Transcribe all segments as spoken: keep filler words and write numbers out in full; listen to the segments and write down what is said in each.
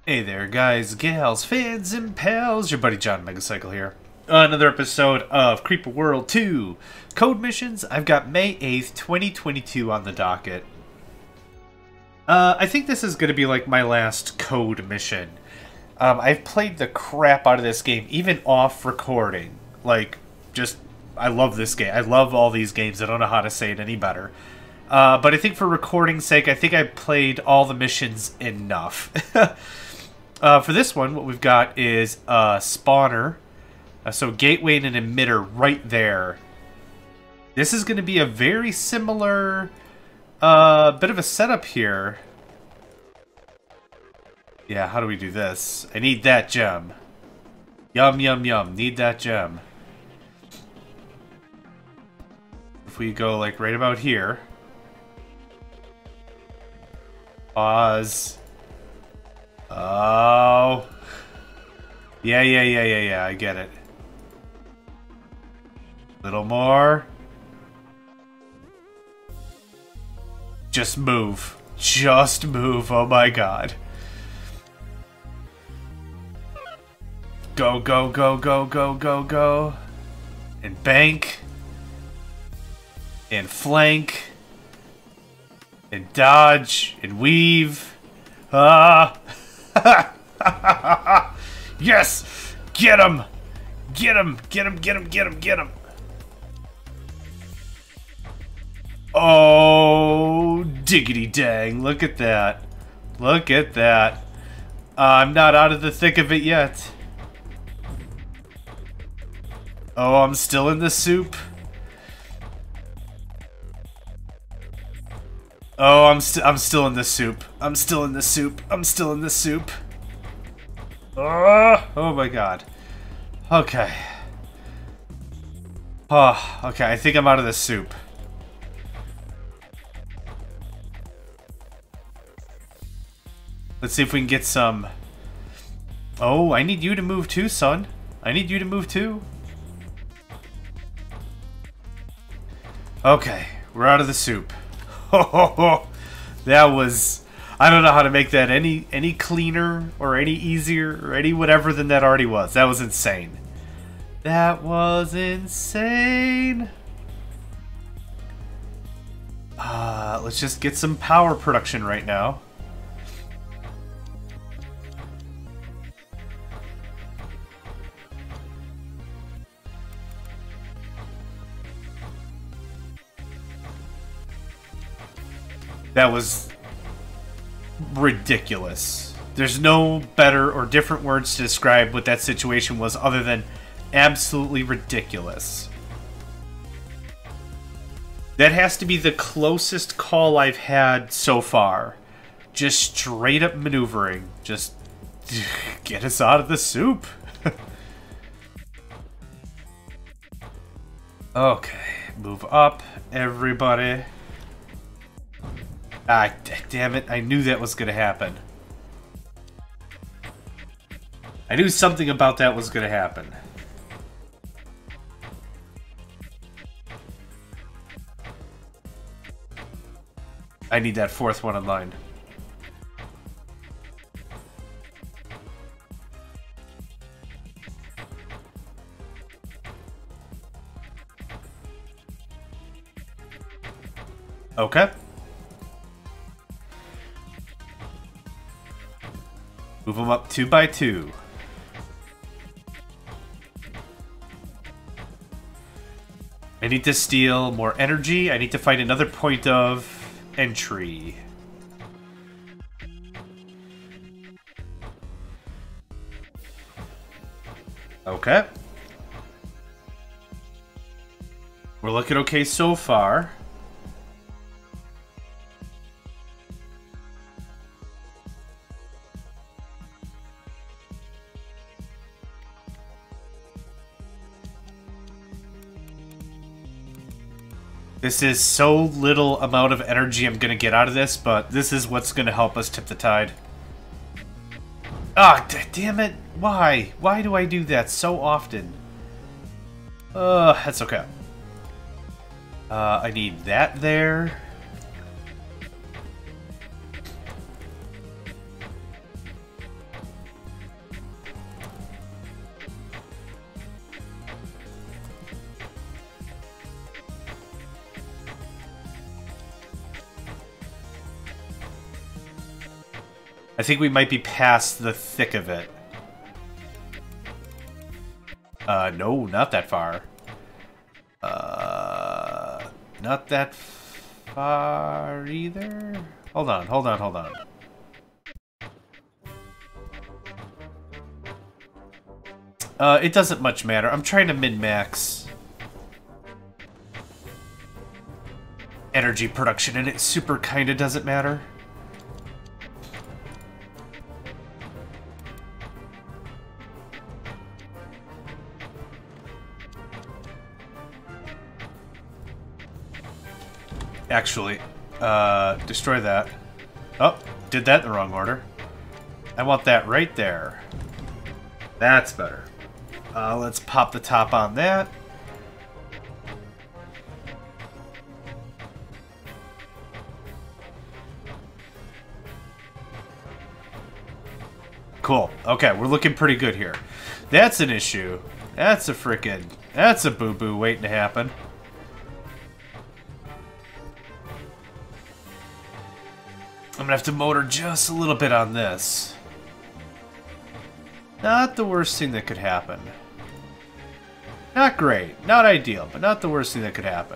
Hey there, guys, gals, fans, and pals. Your buddy John Megacycle here. Another episode of Creeper World two Code Missions. I've got May eighth, twenty twenty-two on the docket. Uh, I think this is going to be like my last code mission. Um, I've played the crap out of this game, even off recording. Like, just, I love this game. I love all these games. I don't know how to say it any better. Uh, but I think for recording's sake, I think I played all the missions enough. Uh, for this one, what we've got is a spawner. Uh, so gateway and an emitter right there. This is going to be a very similar uh, bit of a setup here. Yeah, how do we do this? I need that gem. Yum, yum, yum. Need that gem. If we go like right about here. Pause. Oh. Yeah, yeah, yeah, yeah, yeah, I get it. Little more. Just move. Just move, oh my god. Go, go, go, go, go, go, go. And bank. And flank. And dodge. And weave. Ah! Yes! Get him! Get him! Get him! Get him! Get him! Get him! Oh, diggity dang. Look at that. Look at that. Uh, I'm not out of the thick of it yet. Oh, I'm still in the soup. Oh, I'm st I'm still in the soup. I'm still in the soup. I'm still in the soup. Oh, oh my god. Okay. Oh, okay. I think I'm out of the soup. Let's see if we can get some. Oh, I need you to move too, son. I need you to move too. Okay, we're out of the soup. Oh, that was, I don't know how to make that any any cleaner or any easier or any whatever than that already was. That was insane. That was insane. Uh, let's just get some power production right now. That was ridiculous. There's no better or different words to describe what that situation was other than absolutely ridiculous. That has to be the closest call I've had so far. Just straight up maneuvering. Just get us out of the soup. Okay, move up, everybody. Ah, damn it. I knew that was going to happen. I knew something about that was going to happen. I need that fourth one in line. Okay. Move them up two by two. I need to steal more energy. I need to find another point of entry. Okay. We're looking okay so far. This is so little amount of energy I'm going to get out of this, but this is what's going to help us tip the tide. Ah, damn it. Why? Why do I do that so often? Uh, that's okay. Uh, I need that there. I think we might be past the thick of it. Uh, no, not that far. Uh, not that far either. Hold on, hold on, hold on. Uh, it doesn't much matter. I'm trying to min-max energy production, and it super kinda doesn't matter. Actually, uh, destroy that. Oh, did that in the wrong order. I want that right there. That's better. Uh, let's pop the top on that. Cool. Okay, we're looking pretty good here. That's an issue. That's a frickin'... That's a boo-boo waiting to happen. I'm gonna have to motor just a little bit on this. Not the worst thing that could happen. Not great. Not ideal, but not the worst thing that could happen.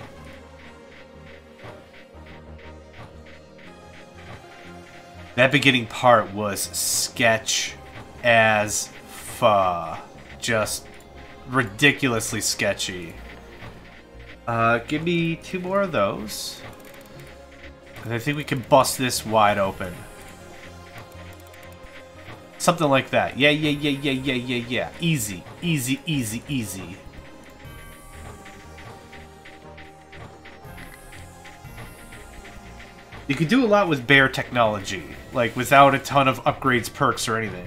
That beginning part was sketch as fuh. Just ridiculously sketchy. Uh, give me two more of those. And I think we can bust this wide open. Something like that. Yeah, yeah, yeah, yeah, yeah, yeah, yeah. Easy, easy, easy, easy. You can do a lot with bare technology, like without a ton of upgrades, perks, or anything.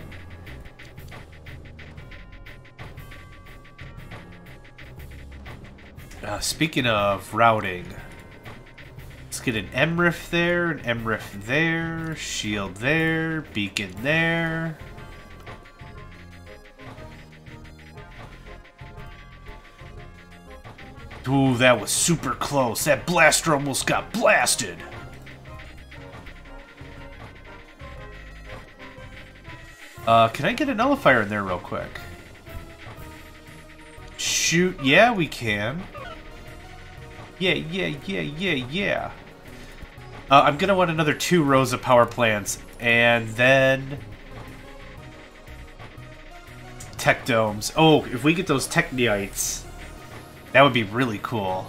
Uh, speaking of routing, let's get an M R I F there, an M R I F there, shield there, beacon there. Ooh, that was super close. That blaster almost got blasted. Uh, can I get a nullifier in there real quick? Shoot, yeah, we can. Yeah, yeah, yeah, yeah, yeah. Uh, I'm gonna want another two rows of power plants, and then... tech domes. Oh, if we get those techniites, that would be really cool.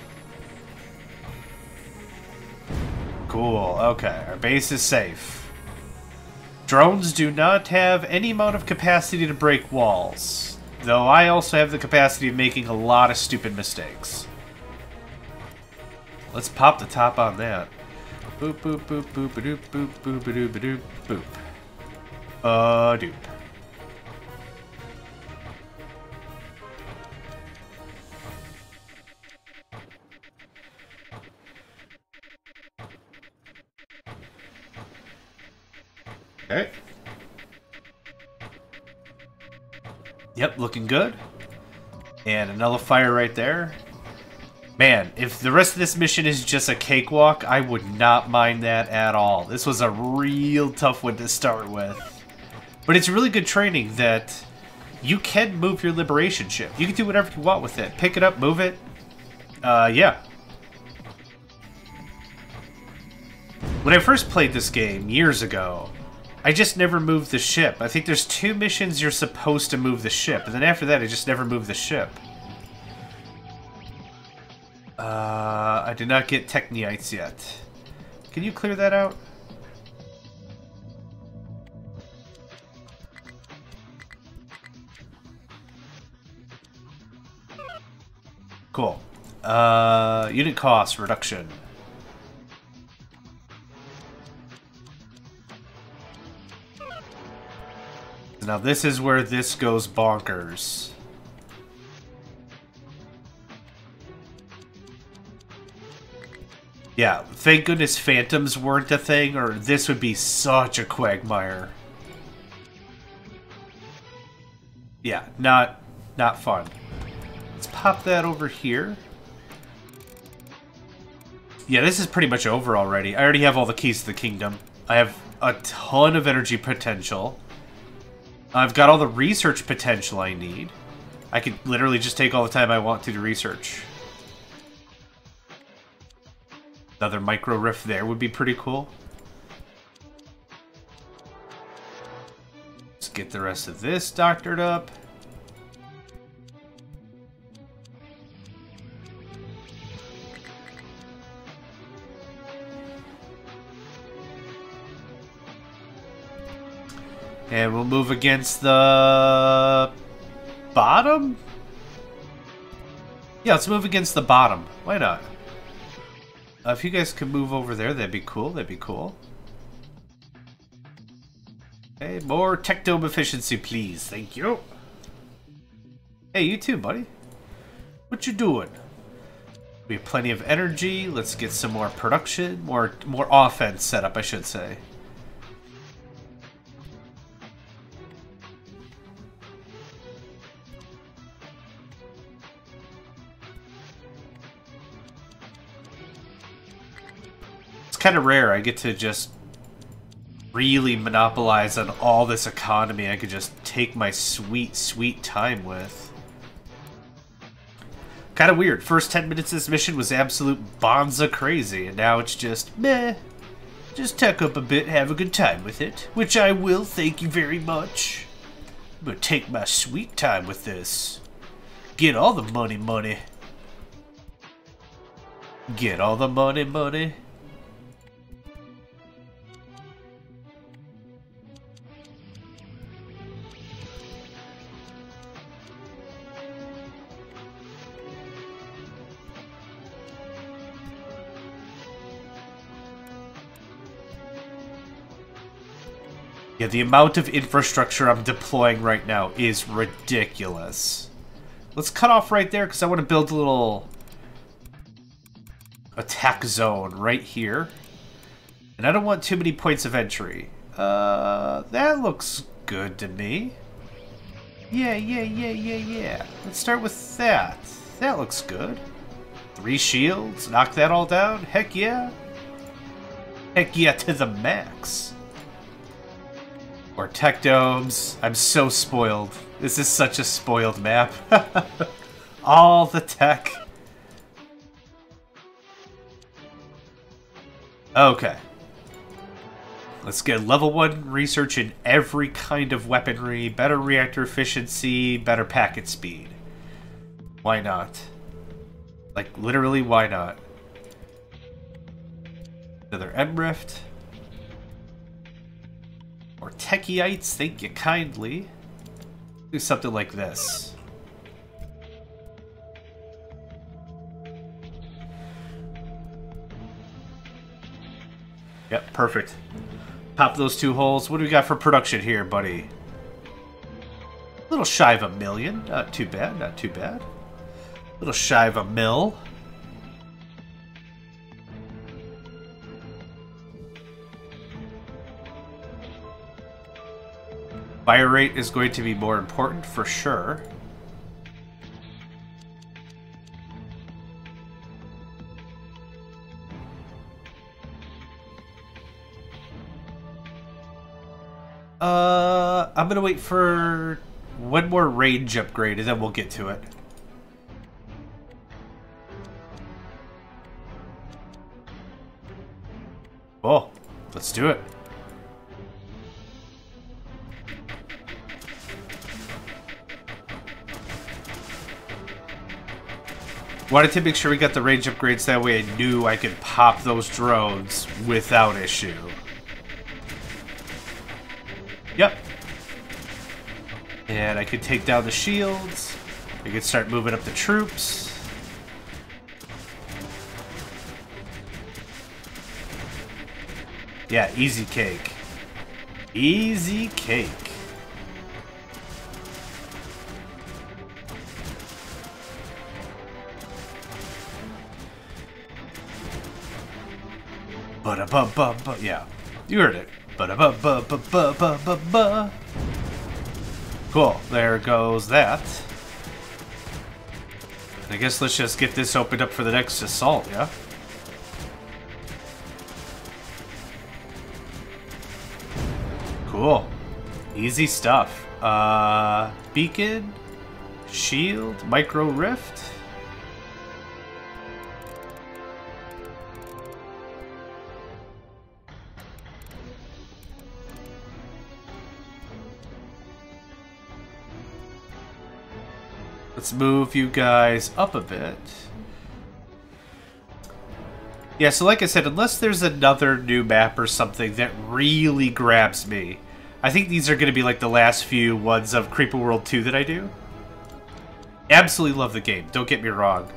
Cool, okay, our base is safe. Drones do not have any amount of capacity to break walls, though I also have the capacity of making a lot of stupid mistakes. Let's pop the top on that. Boop, boop, boop, boop, boop, boop, boop, boop, boop, boop. Uh, doop. Okay. Yep, looking good. And a nullifier right there. Man, if the rest of this mission is just a cakewalk, I would not mind that at all. This was a real tough one to start with. But it's really good training that you can move your liberation ship. You can do whatever you want with it. Pick it up, move it. Uh, yeah. When I first played this game years ago, I just never moved the ship. I think there's two missions you're supposed to move the ship, and then after that I just never moved the ship. Uh, I did not get techniites yet. Can you clear that out? Cool. Uh, unit cost reduction. Now this is where this goes bonkers. Yeah, thank goodness phantoms weren't a thing, or this would be such a quagmire. Yeah, not not fun. Let's pop that over here. Yeah, this is pretty much over already. I already have all the keys to the kingdom. I have a ton of energy potential. I've got all the research potential I need. I could literally just take all the time I want to do research. Another micro rift there would be pretty cool. Let's get the rest of this doctored up. And we'll move against the bottom? Yeah, let's move against the bottom. Why not? Uh, if you guys could move over there, that'd be cool. That'd be cool. Okay, more tech dome efficiency, please. Thank you. Hey, you too, buddy. What you doing? We have plenty of energy. Let's get some more production. More, more offense set up, I should say. Kind of rare. I get to just really monopolize on all this economy. I could just take my sweet, sweet time with. Kind of weird. First ten minutes of this mission was absolute bonza crazy, and now it's just meh. Just tuck up a bit, have a good time with it, which I will. Thank you very much. I'm gonna take my sweet time with this. Get all the money, money. Get all the money, money. Yeah, the amount of infrastructure I'm deploying right now is ridiculous. Let's cut off right there because I want to build a little attack zone right here. And I don't want too many points of entry. Uh, that looks good to me. Yeah, yeah, yeah, yeah, yeah. Let's start with that. That looks good. Three shields, knock that all down. Heck yeah. Heck yeah to the max. Or tech domes. I'm so spoiled. This is such a spoiled map. All the tech. Okay. Let's get level one research in every kind of weaponry, better reactor efficiency, better packet speed. Why not? Like, literally, why not? Another M rift. Or Techyites, thank you kindly. Do something like this. Yep, perfect. Pop those two holes. What do we got for production here, buddy? A little shy of a million. Not too bad, not too bad. A little shy of a mil. Fire rate is going to be more important for sure. Uh, I'm gonna wait for one more range upgrade and then we'll get to it. Oh, let's do it. Wanted to make sure we got the range upgrades, that way I knew I could pop those drones without issue. Yep. And I could take down the shields. I could start moving up the troops. Yeah, easy cake. Easy cake. Ba-da-ba-ba-ba, yeah. You heard it. Ba-da-ba-ba-ba-ba-ba-ba. Cool, there goes that. I guess let's just get this opened up for the next assault, yeah? easy stuff. Uh, beacon, shield, micro rift. Let's move you guys up a bit. Yeah, so like I said, unless there's another new map or something that really grabs me, I think these are going to be like the last few ones of Creeper World two that I do. Absolutely love the game, don't get me wrong.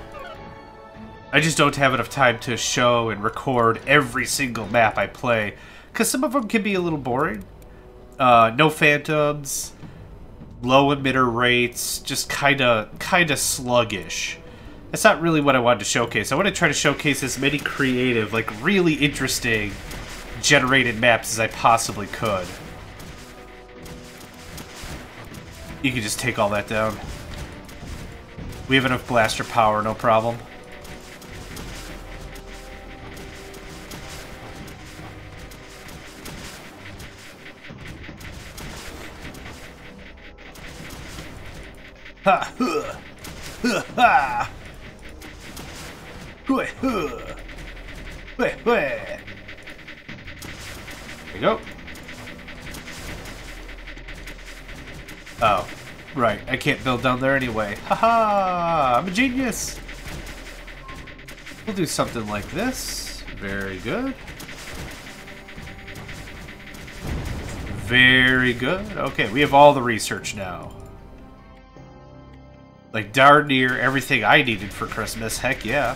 I just don't have enough time to show and record every single map I play, because some of them can be a little boring. Uh, no phantoms, low emitter rates, just kind of kind of sluggish. That's not really what I wanted to showcase. I want to try to showcase as many creative, like really interesting generated maps as I possibly could. You can just take all that down. We have enough blaster power, no problem. Ha! Huh. Huh. Ha! Huh. Huh. Huh. Huh. There you go. Oh, right. I can't build down there anyway. Haha! I'm a genius! We'll do something like this. Very good. Very good. Okay, we have all the research now. Like, darn near everything I needed for Christmas. Heck yeah.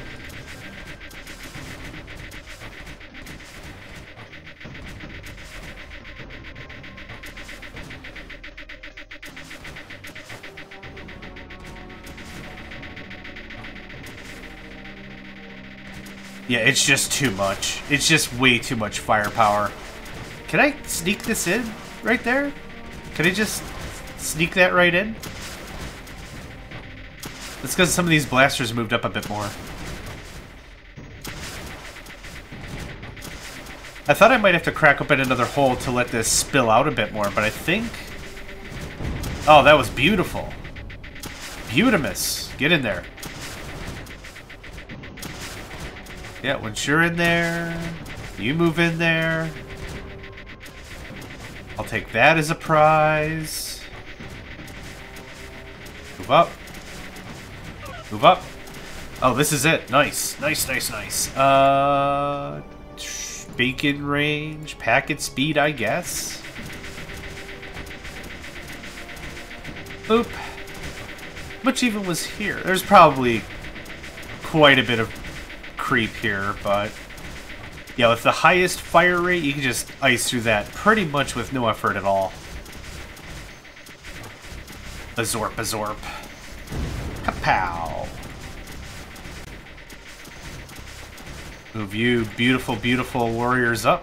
Yeah, it's just too much. It's just way too much firepower. Can I sneak this in right there? Can I just sneak that right in? It's because some of these blasters moved up a bit more. I thought I might have to crack open another hole to let this spill out a bit more, but I think... Oh, that was beautiful. Beautimus. Get in there. Yeah, once you're in there, you move in there. I'll take that as a prize. Move up. Move up. Oh, this is it. Nice. Nice, nice, nice. Uh, beacon range, packet speed, I guess. Boop. How much even was here? There's probably quite a bit of creep here, but yeah, with the highest fire rate, you can just ice through that pretty much with no effort at all. Azorp, azorp. Kapow. Move you beautiful, beautiful warriors up.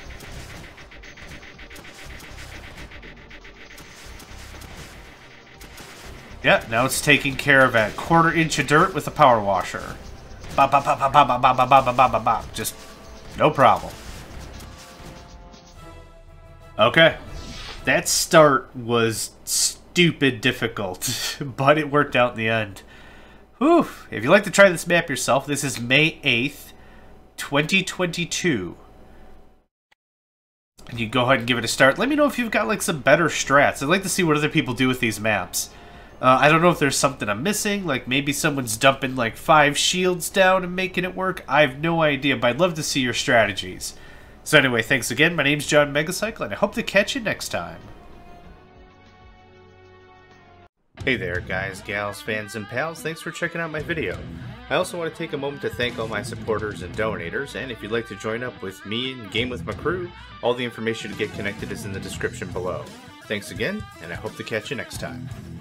Yeah, now it's taking care of a quarter inch of dirt with a power washer. Bop, bop, bop, bop, bop, bop, bop, bop, bop, bop, bop. Just no problem. Okay. That start was stupid difficult, but it worked out in the end. Whew. If you'd like to try this map yourself, this is May eighth, twenty twenty-two. And you go ahead and give it a start. Let me know if you've got like some better strats. I'd like to see what other people do with these maps. Uh, I don't know if there's something I'm missing, like maybe someone's dumping like five shields down and making it work. I have no idea, but I'd love to see your strategies. So anyway, thanks again. My name's John Megacycle, and I hope to catch you next time. Hey there, guys, gals, fans, and pals. Thanks for checking out my video. I also want to take a moment to thank all my supporters and donators, and if you'd like to join up with me and game with my crew, all the information to get connected is in the description below. Thanks again, and I hope to catch you next time.